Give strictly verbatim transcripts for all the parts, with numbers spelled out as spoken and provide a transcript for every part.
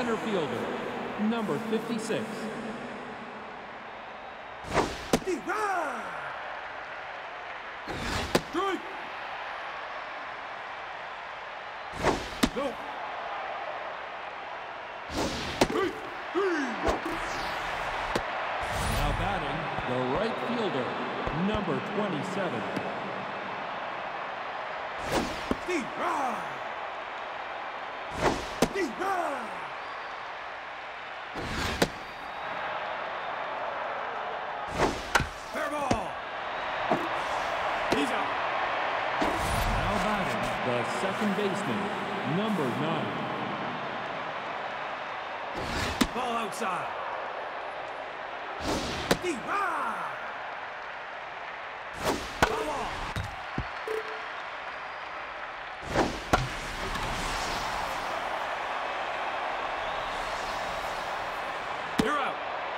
center fielder, number fifty-six. Strike! No. Three, three. Now batting, the right fielder, number twenty-seven. Steve Rye! Steve Rye! Fair ball! He's out. Now batting, the second baseman, number nine. Ball outside. Steve Rye! Ball off. You're out.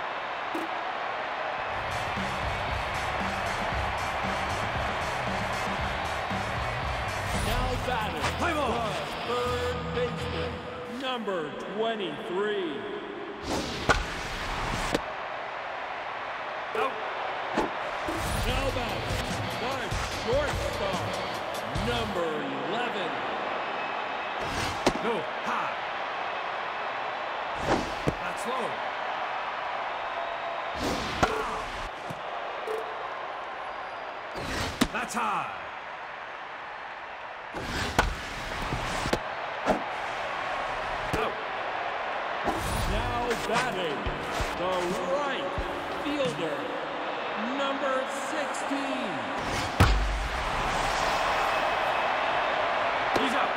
Now batting, Play ball. the third baseman, number twenty-three. Out. Now batting, the shortstop, number eleven. No. High. That's low. Foul. That's high. Out. Now batting, the right fielder, number sixteen. He's out.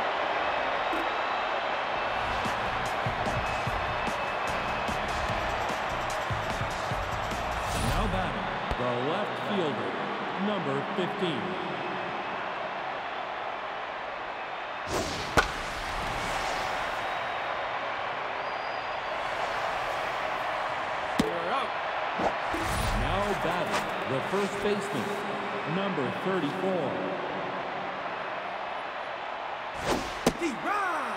Now batting, the left fielder, number fifteen. You're out. Now batting, the first baseman, number thirty-four. Steve Rye!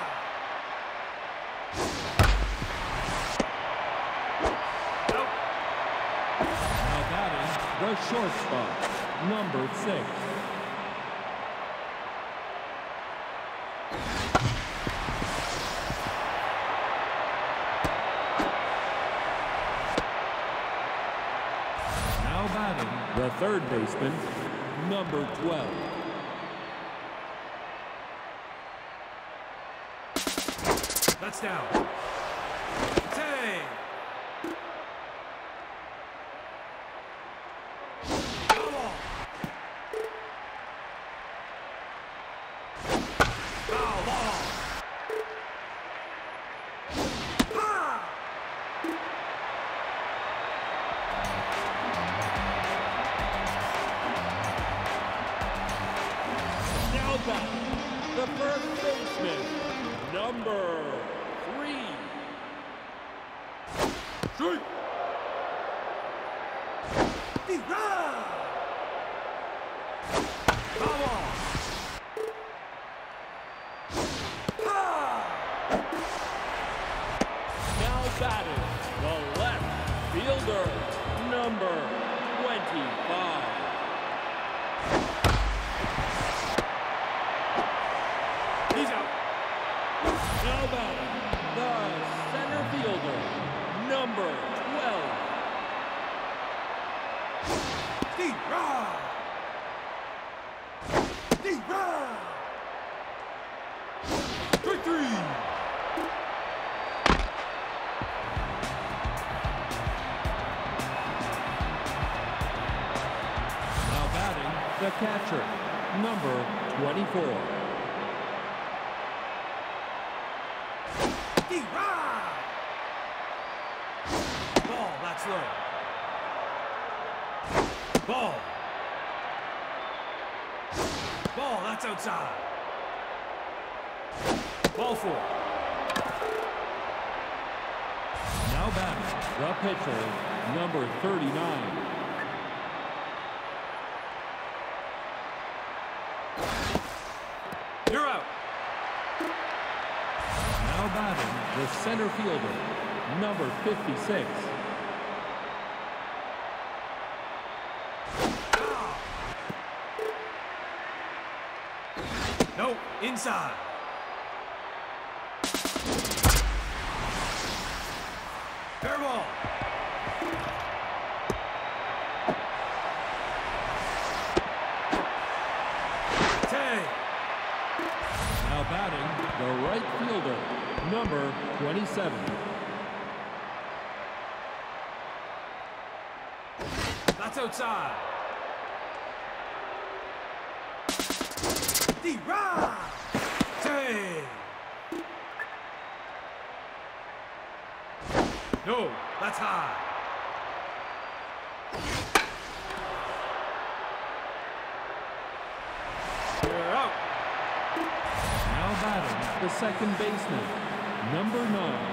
Out. Now batting, the shortstop, number six. Now batting, the third baseman, number twelve. That's down. Tay! Foul ball. Foul ball. Ha! Now batting, the first baseman, number three. Strike! Steve Rye! Foul ball. Ha! Now batting, the left fielder, number twenty-five. He's out. Now batting, the center fielder, number twelve. Steve Rye! Steve Rye! Strike three! Now batting, the catcher, number twenty-four. Steve Rye! Ball, that's low. Ball. Ball, that's outside. Ball four. Now batting, the pitcher, number thirty-nine. You're out. Now batting, the center fielder, number fifty-six. No, inside. Fair ball. Tay. Now batting, the right fielder, number twenty-seven. That's outside. D-Rod. Tay. No, that's high. You're out. Now batting, the second baseman, number nine.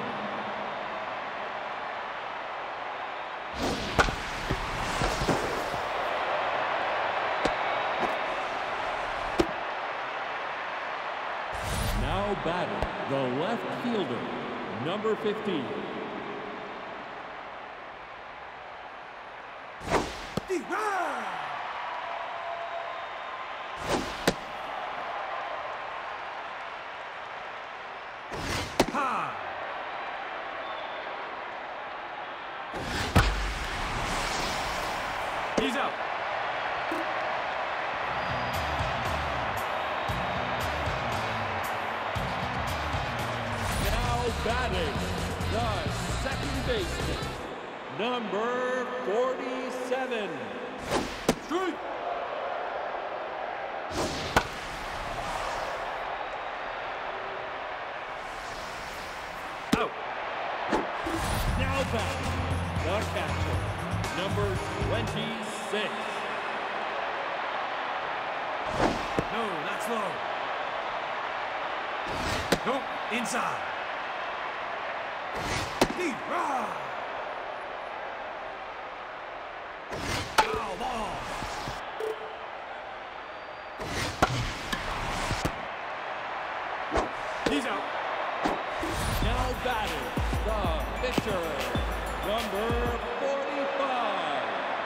Now batting, the left fielder, number fifteen. D-Rod. High. He's out. Now batting, the second baseman, number forty-seven. Strike. Out. Now batting, the catcher, number twenty-six. No, that's low. Nope, inside. D-Rod. Foul ball. He's out. Now batting, the pitcher, number forty-five.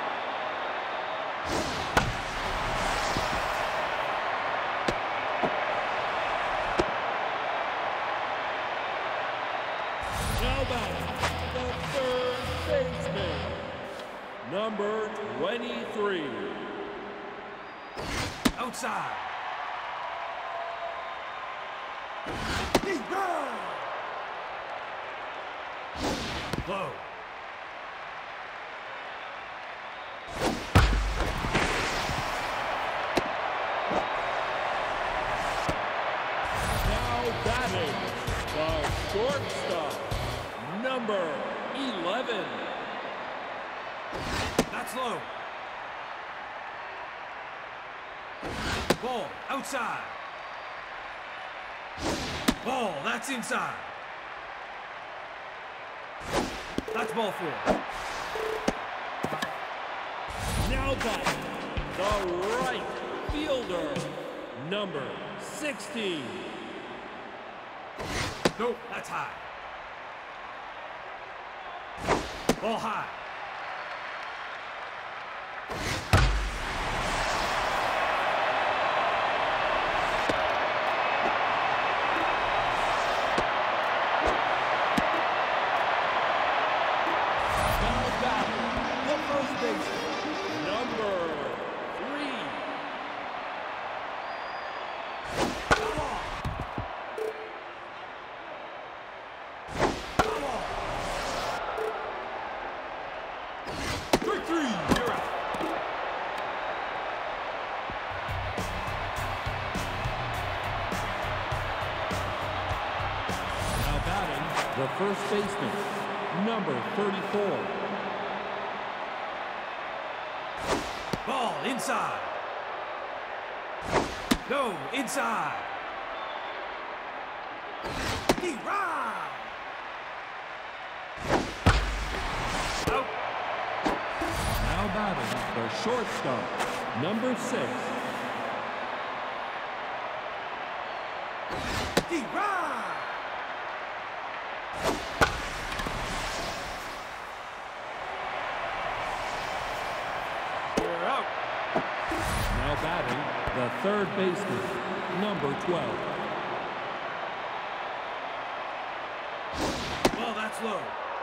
Now batting, the third baseman, number twenty-three. Outside. D-Rod. Low. Now batting, the shortstop, number eleven. That's low. Ball outside. Ball, that's inside. That's ball four. Now batting, the right fielder, number sixteen. Nope, that's high. Ball high. Now batting, the first baseman, number three. Come on. Come on. Strike three, you're out. Now batting, the first baseman, number thirty-four. Ball inside. No, inside. D-Rod. Out. Now batting, the shortstop, number six. D-Rod. Now batting, the third baseman, number twelve. Ball, that's low.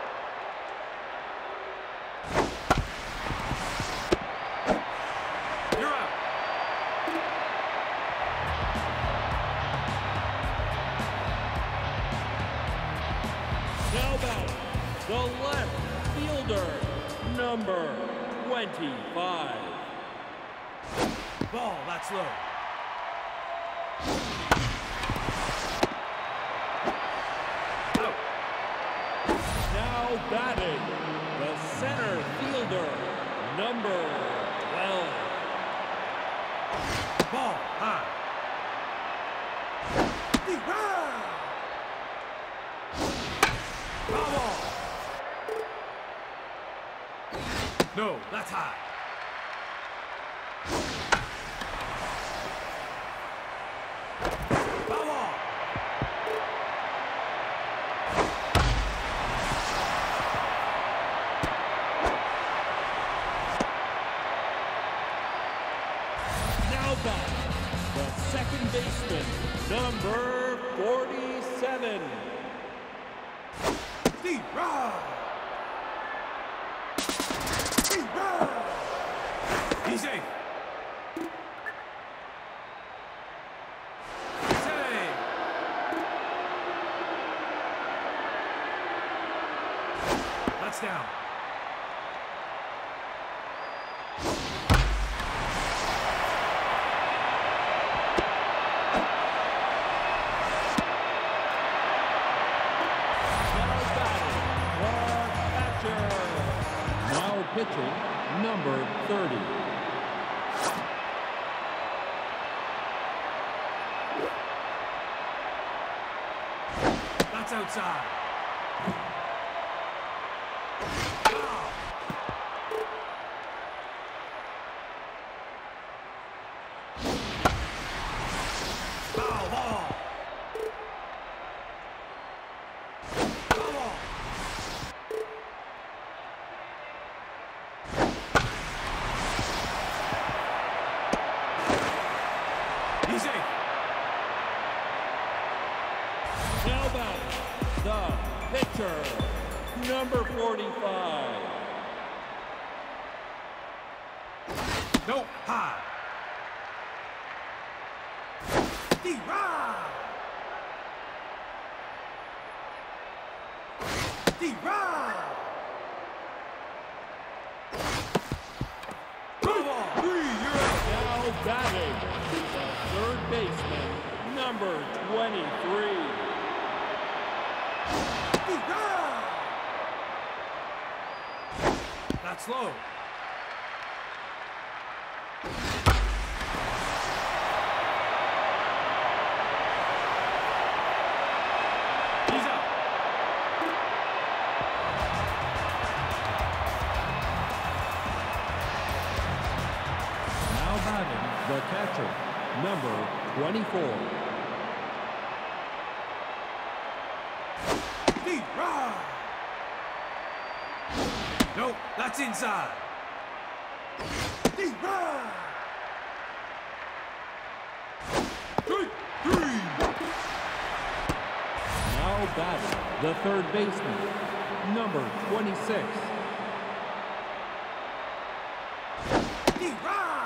You're out. Now batting, the left fielder, number twenty-five. Ball, that's low. Out. Now batting, the center fielder, number twelve. Ball, high. Hee-rah! Foul ball. No, that's high. Foul ball. Now batting, the second baseman, number forty-seven. Hee-rah! Hee-rah! He's safe. Save. That's down. Now pitching, number thirty. That's outside. Foul ball. Foul ball. He's safe. Now batting, the pitcher, number forty-five. Nope. High. Hee-rah! Hee-rah! Foul ball. Three, you're out. Now batting, the third baseman, number twenty-three. Hee-rah! That's low. He's out. Now batting, the catcher, number twenty-four. Hee-rah! Nope, that's inside. Hee-rah! Three, three. Now batting, the third baseman, number twenty-six. Hee-rah!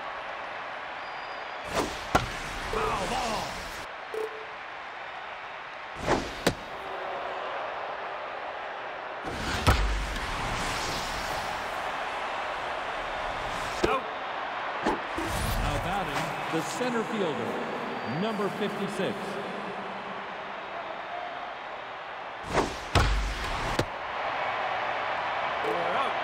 Foul ball. Out. Now batting, the center fielder, number fifty-six. You're out.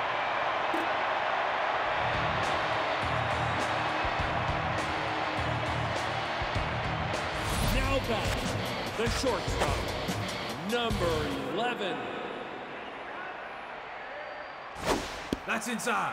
Now batting, the shortstop, number eleven. That's inside.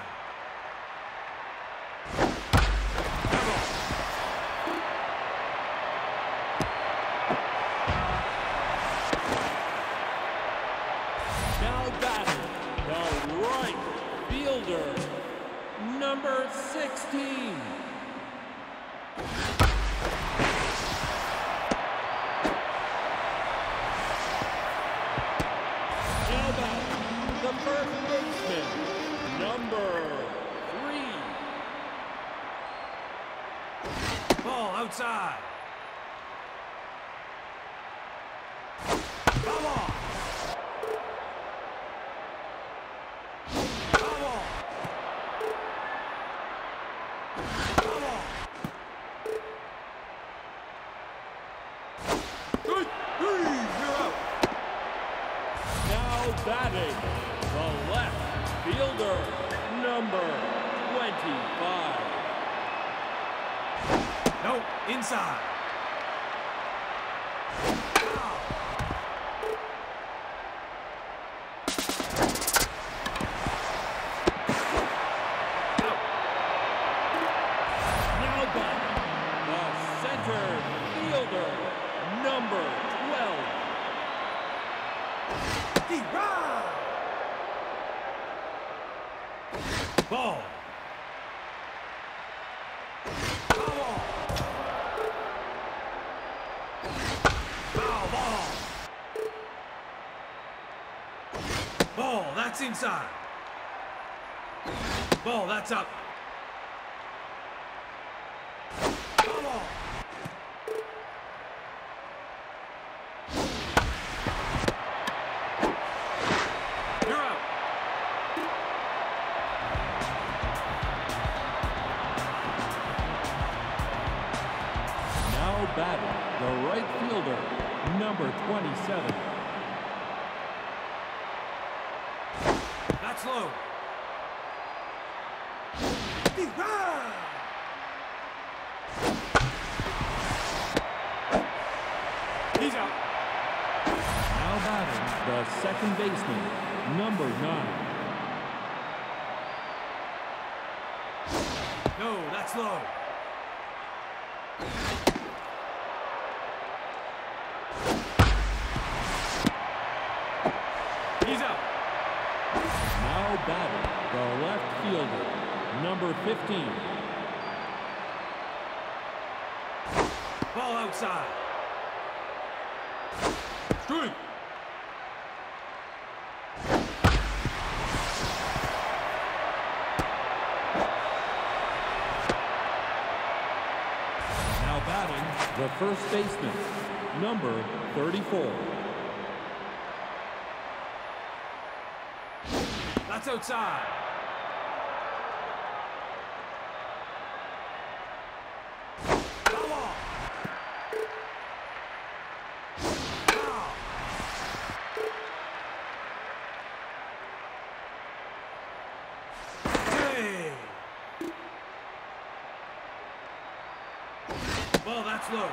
Now batting, the right fielder, number sixteen. Now batting, the first baseman, number three. Ball outside. Foul ball. Foul ball. Foul ball. Good. Three. You're out. Now batting, the left fielder, number twenty-five. No. Inside. Foul. Out. Now batting, the center fielder, number twelve. D-Rod. Ball. Foul ball. Foul ball. Ball, that's inside. Ball, that's up. Foul ball. You're out. Now batting, the right fielder, number twenty-seven. That's low. D-Rod. He's out. Now batting, the second baseman, number nine. No, that's low. He's out. Now batting, the left fielder, number fifteen. Ball outside. Strike. Now batting, the first baseman, number thirty-four. That's outside. Foul ball. Foul. Hey. Ball, that's low.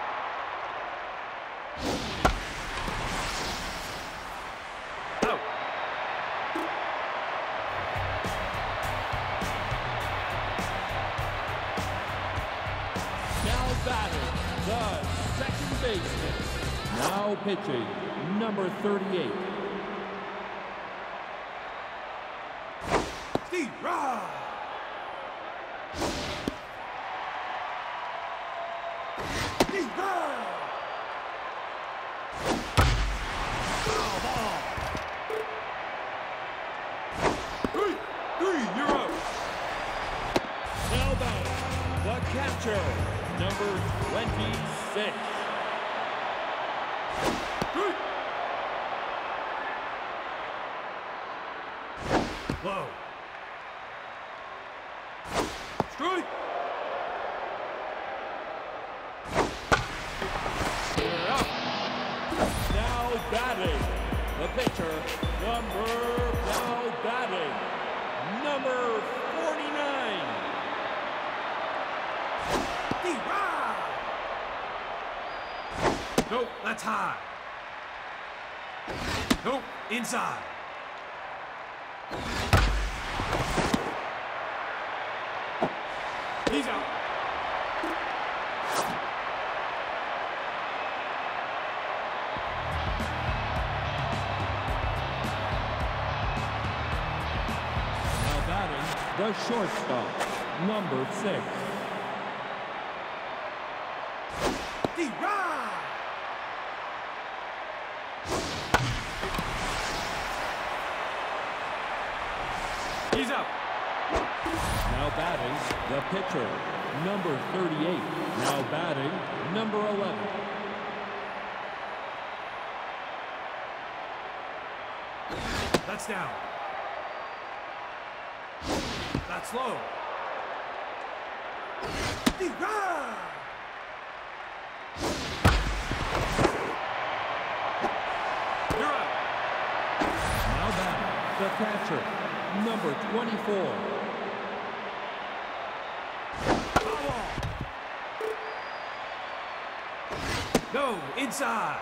Out. Now batting, the second baseman. Now pitching, number thirty-eight. Steve Rod. Steve Rod. Foul ball. Three, three, you're out. Now batting, the catcher, number twenty-six. Three. Low. Strike. You're out. Now batting, the pitcher, number, now batting, number forty-nine. D-Rod. Nope, that's high. Nope, inside. He's out. Now batting, the shortstop, number six. D-Rod! He's up. Now batting, the pitcher, number thirty-eight. Now batting, number eleven. That's down. That's low. D-Rod! You're out. Now batting, the catcher, number twenty-four. Foul ball. No, inside.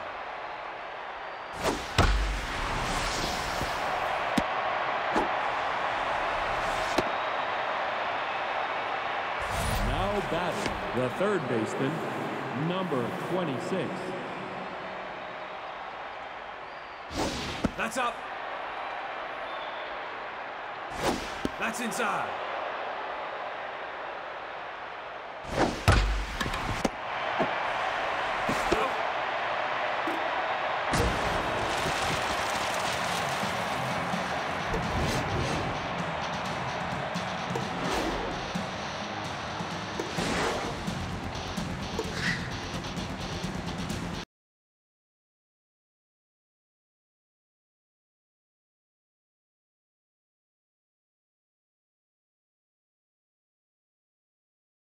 Now batting, the third baseman, number twenty-six. That's up. That's inside.